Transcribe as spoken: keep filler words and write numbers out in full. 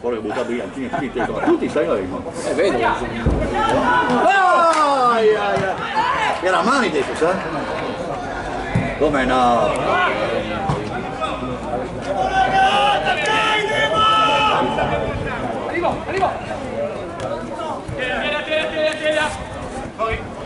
porca che buttava brillantini finti, insomma, tutti sai arrivano. Eh, vedo. Ai, ai, ai. Era mani detto, sai? Come no? Arrivo, arrivo! Tieni, tieni, tieni, tieni! Poi!